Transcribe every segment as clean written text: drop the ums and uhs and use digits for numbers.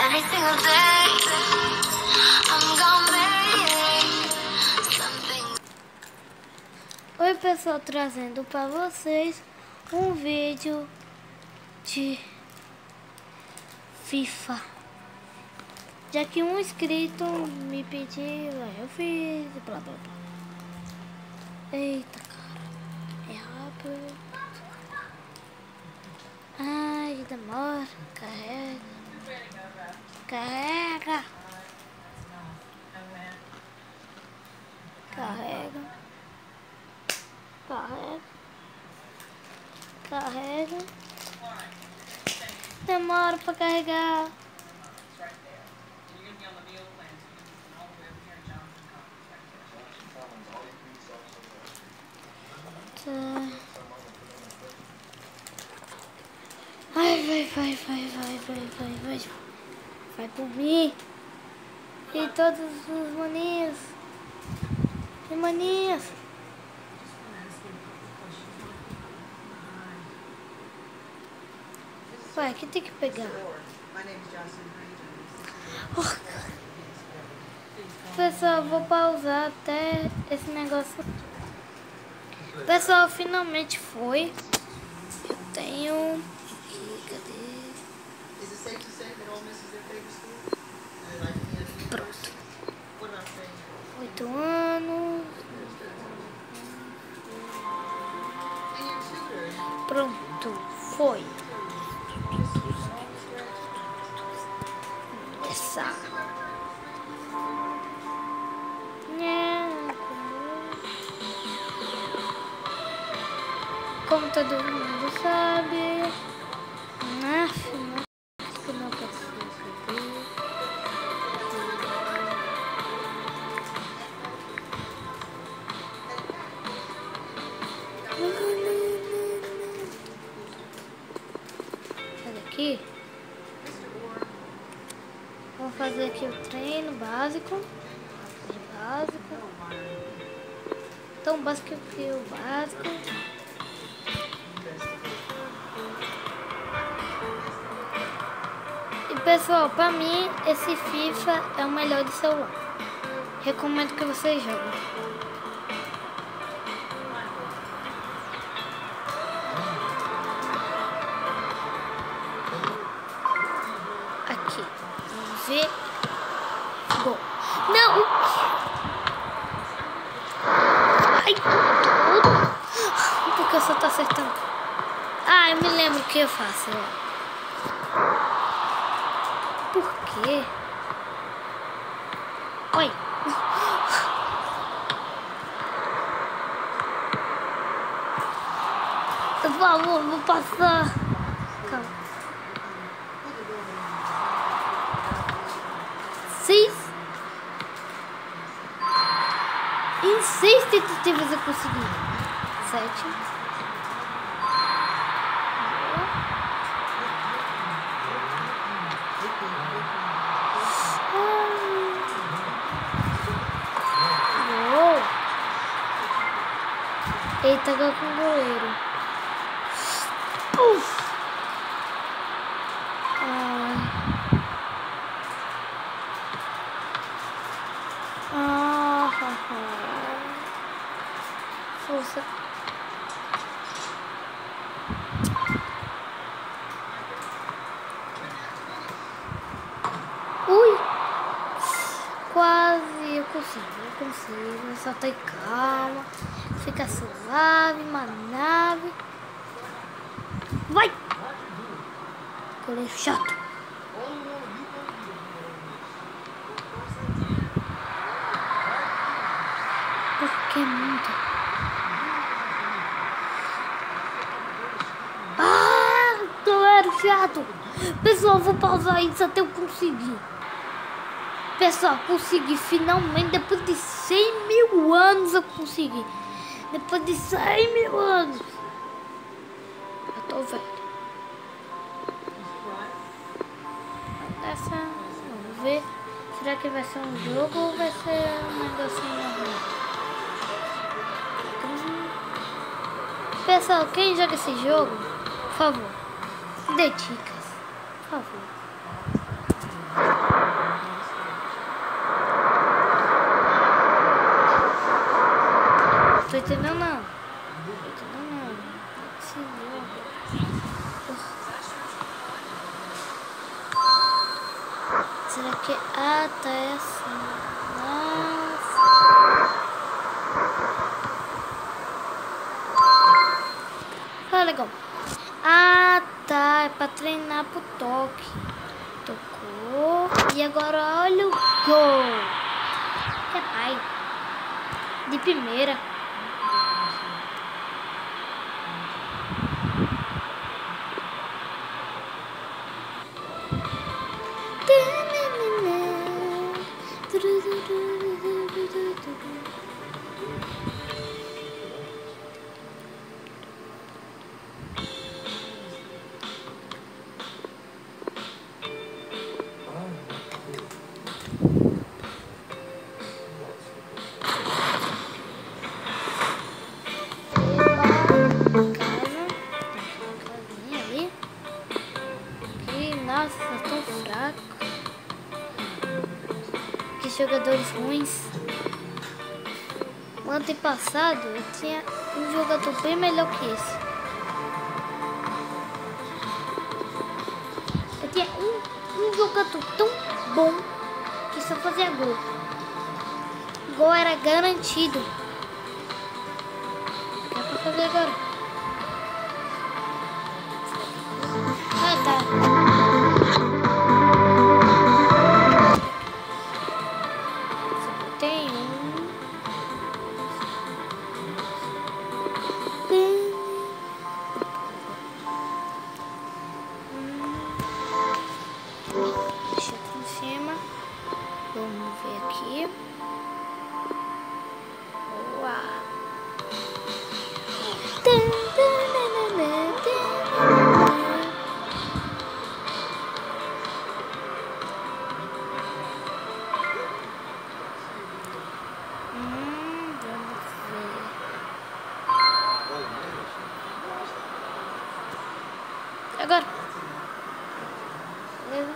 every single day. I'm gonna make something. Oi pessoal, trazendo para vocês um vídeo de FIFA. Já que um inscrito me pediu, eu fiz, blá blá blá. Eita cara, é rápido. Ai, demora, carrega. Carrega. Carrega. Carrega. Carrega. Demora pra carregar. Tá. Vai. Vai por mim. E todos os maninhos. E maninhas. Vai, aqui tem que pegar. Oh. Pessoal, vou pausar até esse negócio. Pessoal, finalmente foi. Eu tenho... Cadê? Pronto. 8 anos. Pronto, foi. Essa. Como todo mundo sabe, que não consigo ver. Olha aqui. Vamos fazer aqui o treino básico. Tão básico que o básico. E pessoal, pra mim esse FIFA é o melhor de celular. Recomendo que vocês joguem. Aqui, vamos ver. Gol. Não! Ai, porque eu só tô acertando. Ah, eu me lembro o que eu faço. Por quê? Oi. Por favor, vou passar. Calma. 6. Em 6 tentativas eu consegui. 7. Eita, gol com o goleiro. Força. Ui. Quase eu consigo. Só tem calma. Fica suave, manave. Vai! Goleiro chato. Por que muito? Ah, goleiro chato. Pessoal, vou pausar isso até eu conseguir. Pessoal, consegui finalmente. Depois de 100 mil anos eu consegui. Depois de 100 mil anos. Eu tô velho. Essa, vamos ver. Será que vai ser um jogo ou vai ser um negocinho normal? Pessoal, quem joga esse jogo, por favor, dê dicas. Por favor. Será que... Ah, tá, é assim. Nossa. Ah, legal. Ah, tá. É pra treinar pro toque. Tocou. E agora olha o gol. É pai. De primeira. Casinha ali. Que, nossa, tão fraco. Que jogadores ruins. O ano passado eu tinha um jogador bem melhor que esse. Eu tinha um jogador tão bom que só fazia gol. O gol era garantido. Dá pra fazer agora. Ah, tá. Tem um. Deixa aqui em cima. Vamos ver aqui. Boa. Vamos ver. Agora. Beleza?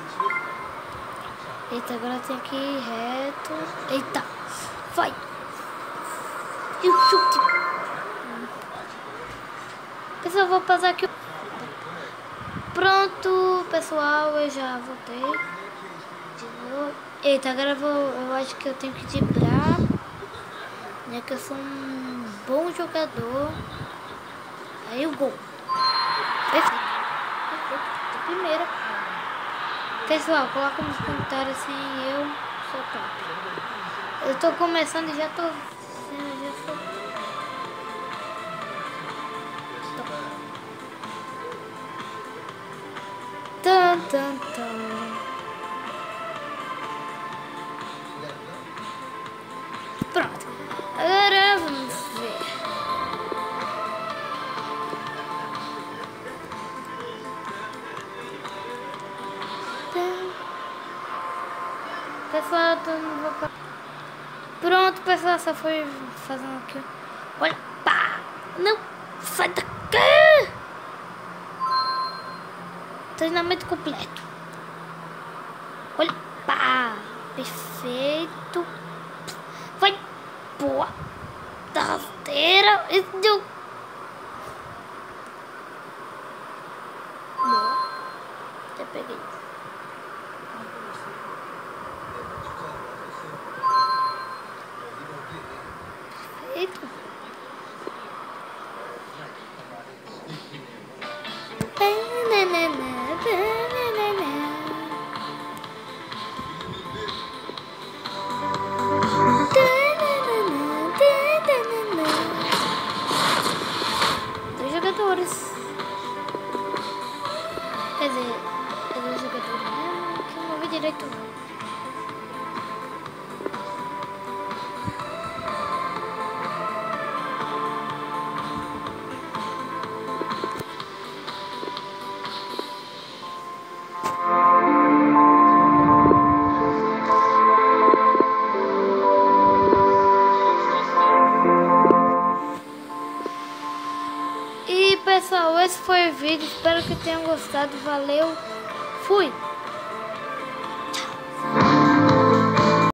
Eita, agora tem que ir reto. Eita. Vai. E o chute. Pessoal, vou passar aqui. Pronto, pessoal, eu já voltei. Eita, agora eu acho que eu tenho que driblar. Né, que eu sou um bom jogador. Aí o gol. Perfeito. Perfeito. De primeira. Pessoal, coloca nos comentários assim, eu sou top. Eu tô começando e já tô... Já sou top. Tan, tan, tan. Pronto. Agora vamos ver. Pessoal, pronto, pessoal, só foi fazendo aqui. Olha, pá! Não, sai daqui! Treinamento completo. Olha, pá! Perfeito. Vai, boa! Da rasteira. Deu. Boa. Já peguei. Perfeito. Dois jogadores. Quer dizer, é dois jogadores mesmo que eu não vi direito não. E pessoal, esse foi o vídeo. Espero que tenham gostado. Valeu. Fui.